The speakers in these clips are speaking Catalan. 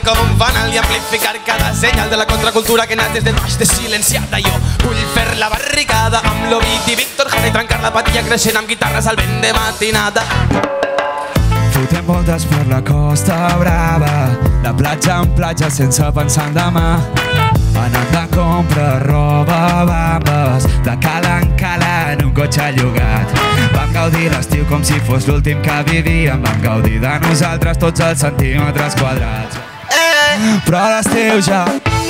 com un fanal i amplificar cada senyal de la contracultura que nat des de baix de silenciada. Jo vull fer la barricada amb l'Ovid i Víctor Jara i trencar la patilla creixent amb guitarres al vent de matinada. Fotem voltes per la Costa Brava, de platja en platja sense pensar en demà. Anant de compra roba, bambes, de cala en cala en un cotxe llogat. Vam gaudir l'estiu com si fos l'últim que vivíem. Vam gaudir de nosaltres tots els centímetres quadrats. Però l'estiu ja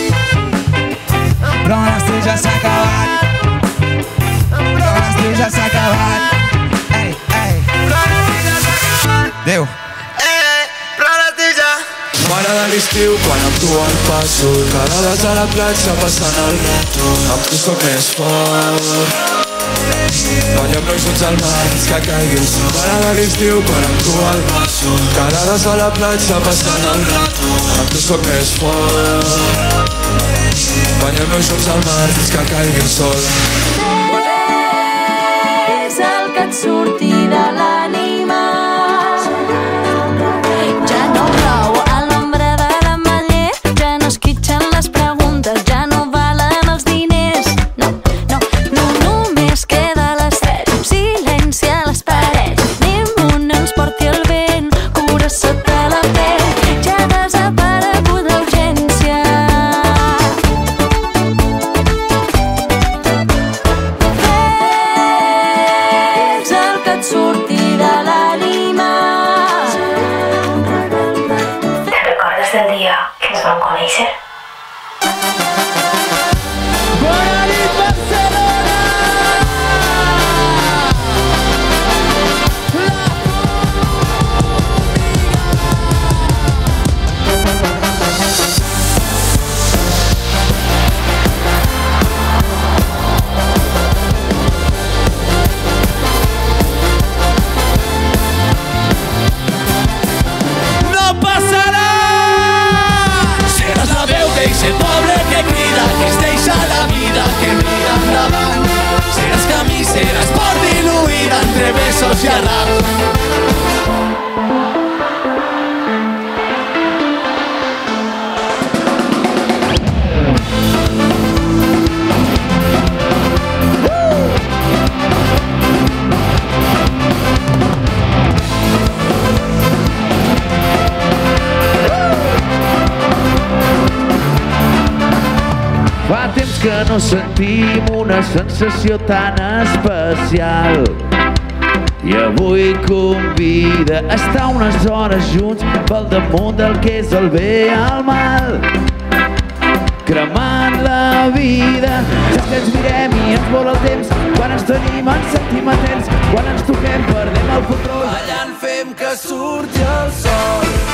s'ha acabat. Però l'estiu ja s'ha acabat. Adéu. M'agrada l'estiu quan amb tu el passo, calades a la platja passant el rato. Amb tu soc més fort, ballem noi junts al mar fins que caigui el sol. M'agrada l'estiu quan amb tu el passo, calades a la platja passant el rato. Amb tu soc més fort, ballem noi junts al mar fins que caigui el sol. És el que et surti de l'ànima. Que no sentim una sensació tan especial i avui convida a estar unes hores junts pel damunt del que és el bé i el mal, cremant la vida. És que ens mirem i ens vola el temps, quan ens tenim ens sentim atents, quan ens toquem perdem el control. Ballant fem que surti el sol.